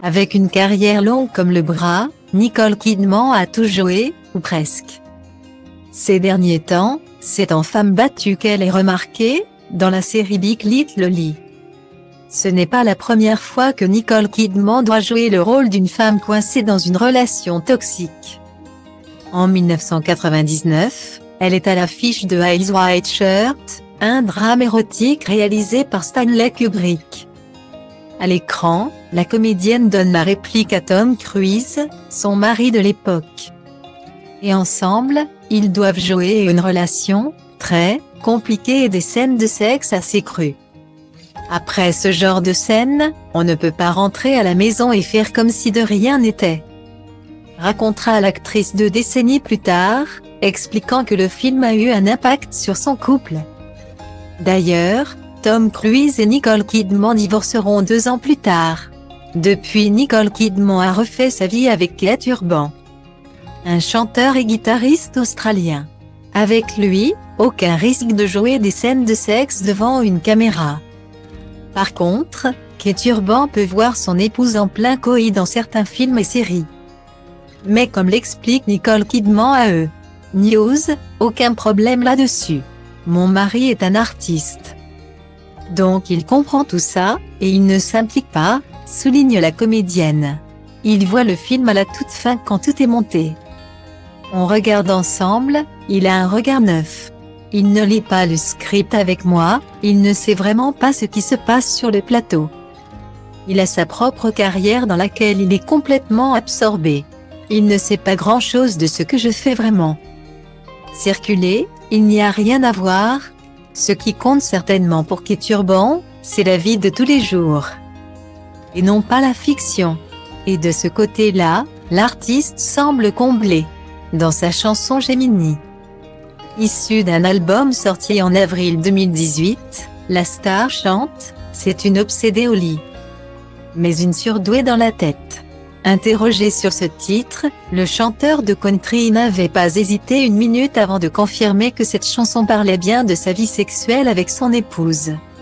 Avec une carrière longue comme le bras, Nicole Kidman a tout joué, ou presque. Ces derniers temps, c'est en femme battue qu'elle est remarquée, dans la série Big Little Lies. Ce n'est pas la première fois que Nicole Kidman doit jouer le rôle d'une femme coincée dans une relation toxique. En 1999, elle est à l'affiche de Eyes Wide Shut, un drame érotique réalisé par Stanley Kubrick. À l'écran, la comédienne donne la réplique à Tom Cruise, son mari de l'époque. Et ensemble, ils doivent jouer une relation très compliquée et des scènes de sexe assez crues. Après ce genre de scène, on ne peut pas rentrer à la maison et faire comme si de rien n'était, racontera l'actrice 2 décennies plus tard, expliquant que le film a eu un impact sur son couple. D'ailleurs, Tom Cruise et Nicole Kidman divorceront 2 ans plus tard. Depuis, Nicole Kidman a refait sa vie avec Keith Urban, un chanteur et guitariste australien. Avec lui, aucun risque de jouer des scènes de sexe devant une caméra. Par contre, Keith Urban peut voir son épouse en plein coït dans certains films et séries. Mais comme l'explique Nicole Kidman à News, aucun problème là-dessus. Mon mari est un artiste. Donc il comprend tout ça, et il ne s'implique pas, souligne la comédienne. Il voit le film à la toute fin quand tout est monté. On regarde ensemble, il a un regard neuf. Il ne lit pas le script avec moi, il ne sait vraiment pas ce qui se passe sur le plateau. Il a sa propre carrière dans laquelle il est complètement absorbé. Il ne sait pas grand-chose de ce que je fais vraiment. Circuler, il n'y a rien à voir. Ce qui compte certainement pour Keith Urban, c'est la vie de tous les jours. Et non pas la fiction. Et de ce côté-là, l'artiste semble comblé. Dans sa chanson Gemini, issue d'un album sorti en avril 2018, la star chante « C'est une obsédée au lit, mais une surdouée dans la tête ». Interrogé sur ce titre, le chanteur de country n'avait pas hésité une minute avant de confirmer que cette chanson parlait bien de sa vie sexuelle avec son épouse.